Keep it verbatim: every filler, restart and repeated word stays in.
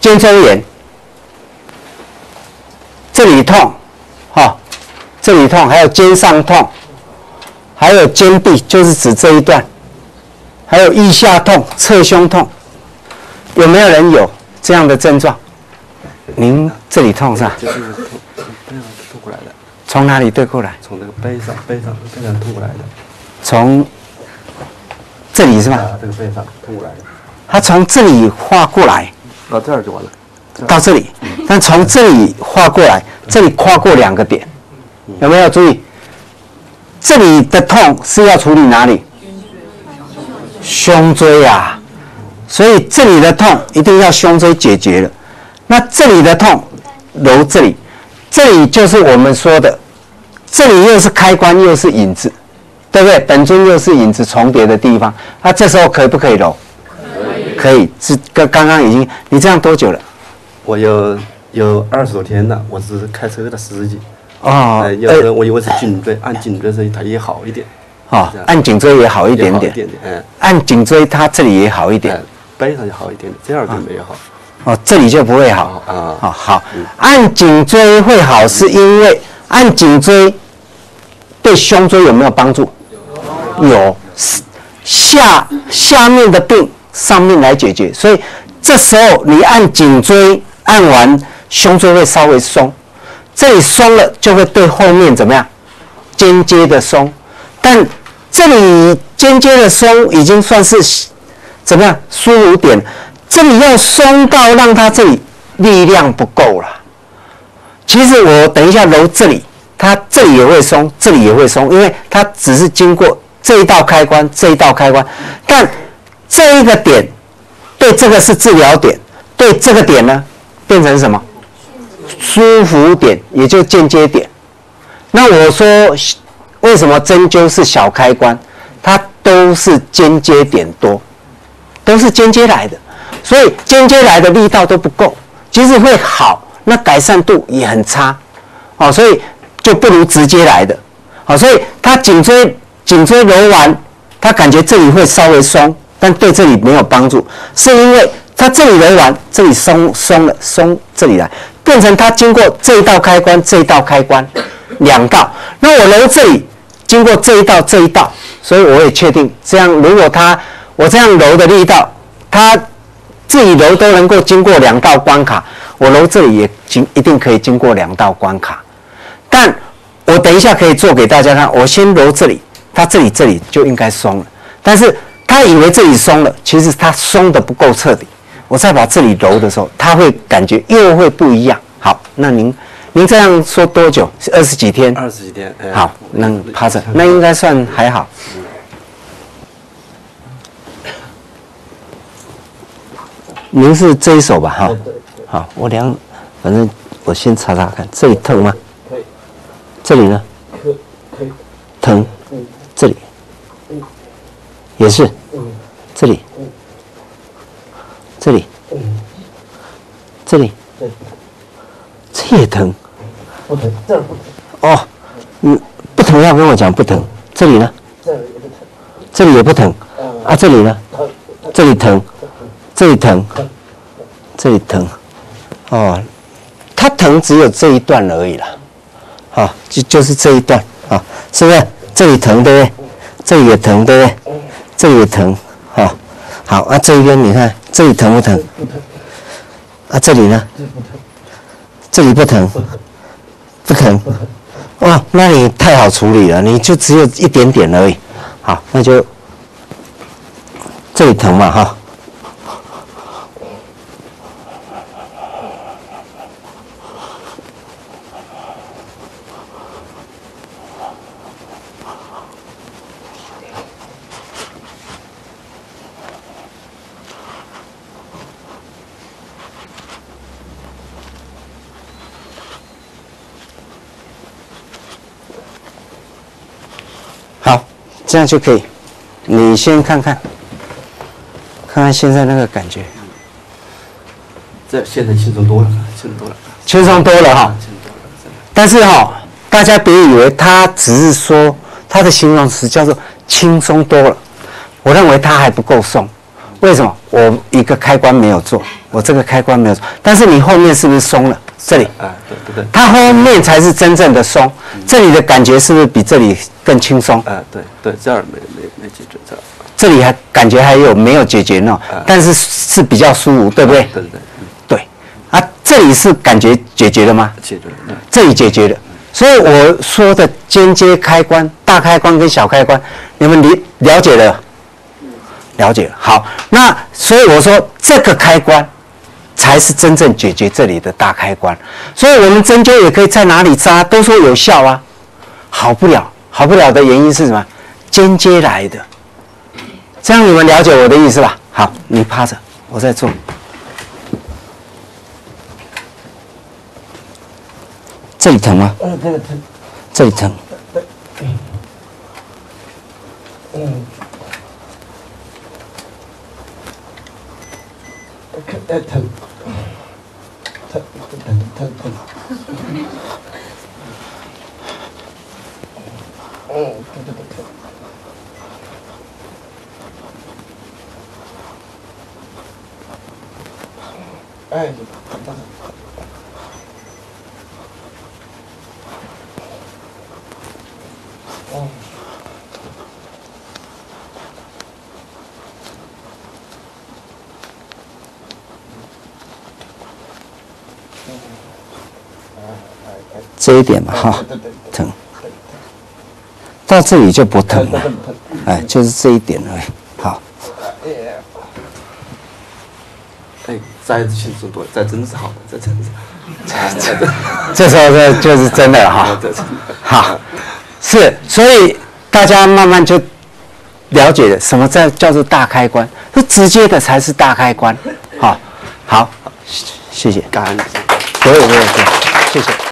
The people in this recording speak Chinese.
肩周炎，这里痛，哈、哦，这里痛，还有肩上痛，还有肩臂，就是指这一段，还有腋下痛、侧胸痛，有没有人有这样的症状？您这里痛是吧？ 就是从背上吐过来的。 从哪里对过来？ 从那个背上、背上、背上吐过来的。 从这里是吧？ 啊，这个背上吐过来的。 他从这里画过来， 到这儿就完了。 到这里，但从这里画过来，这里跨过两个点，有没有注意？这里的痛是要处理哪里？胸椎啊，所以这里的痛一定要胸椎解决了。那这里的痛，揉这里，这里就是我们说的，这里又是开关又是引子，对不对？本尊又是引子重叠的地方，那这时候可不可以揉？可以，是刚刚刚已经，你这样多久了？ 我有有二十多天了，我是开车的司机。 哦， 呃，有时候我以为是颈椎，按颈椎这里它也好一点。 哦，按颈椎也好一点点， 一点点，嗯， 按颈椎它这里也好一点， 嗯，背上就好一点点，这儿就没有好。 哦，这里就不会好啊。 哦，好，按颈椎会好，是因为按颈椎对胸椎有没有帮助？有，下下面的病上面来解决，所以这时候你按颈椎，按完胸椎会稍微松，这里松了就会对后面怎么样？间接的松，但这里间接的松已经算是怎么样舒服点，这里要松到让它这里力量不够了。其实我等一下揉这里，它这里也会松，这里也会松，因为它只是经过这一道开关，这一道开关，但这一个点对这个是治疗点，对这个点呢变成什么？舒服点，也就间接点。那我说为什么针灸是小开关？它都是间接点多，都是间接来的，所以间接来的力道都不够，即使会好，那改善度也很差，哦，所以就不如直接来的，好，所以他颈椎颈椎揉完，他感觉这里会稍微松，但对这里没有帮助，是因为他这里揉完，这里松松了，松这里来，变成他经过这一道开关，这一道开关两道，那我揉这里经过这一道这一道，所以我也确定这样，如果他我这样揉的力道，他自己揉都能够经过两道关卡，我揉这里也经一定可以经过两道关卡。但我等一下可以做给大家看，我先揉这里，他这里这里就应该松了，但是他以为这里松了，其实他松的不够彻底。我再把这里揉的时候，他会感觉又会不一样。好，那您您这样说多久？是二十几天？ 二十几天。哎、 好，那趴着，那应该算还好。您是这一手吧？哈，好，我量，反正我先查查看，这里疼吗？ 可以。 这里呢？ 可可以。 疼。这里。也是。这里。这里。这里。这也疼。 不疼，这儿不疼。 哦，嗯，不疼要跟我讲不疼。这里呢？ 这儿也不疼。 这里也不疼。啊，这里呢？这里疼。这里疼，这里疼，哦，它疼只有这一段而已啦，好、哦，就就是这一段啊、哦，是不是？这里疼对不对？这里也疼对不对？这里也疼，好、哦，好啊，这边你看这里疼不疼？啊，这里呢？这里不疼，不疼，哇，那你太好处理了，你就只有一点点而已，好，那就这里疼嘛，哈、哦。好，这样就可以。你先看看，看看现在那个感觉。 这现在轻松多了，轻松多了， 轻松多了哈。但是哈，大家别以为他只是说他的形容词叫做轻松多了，我认为他还不够松。为什么？我一个开关没有做。 我这个开关没有，但是你后面是不是松了？这里， 啊，对对对， 它后面才是真正的松，这里的感觉是不是比这里更轻松？ 啊，对对，这儿没没没解决这儿。 这里还感觉还有没有解决呢？但是是比较舒服，对不对？ 对对对，嗯， 对。啊，这里是感觉解决了吗？ 解决了。嗯这里解决了。所以我说的间接开关、大开关跟小开关，你们了了解了？了解了。好，那所以我说这个开关才是真正解决这里的大开关。所以我们针灸也可以在哪里扎，都说有效啊。好不了，好不了的原因是什么？间接来的。这样你们了解我的意思吧？好，你趴着，我在做。这里疼吗？ 嗯，这个疼。 这里疼。 嗯。呃，疼。疼疼疼疼。嗯，对对对对。哎，疼疼疼。哦。 这一点嘛，哈，疼，到这里就不疼了，哎，就是这一点而已。好。 哎，再轻松多，再真是好的，再真是。 这时候这就是真的了哈。好，是，所以大家慢慢就了解了什么叫叫做大开关，是直接的才是大开关。好，好，谢谢， 感恩。 不会不会不会，谢谢。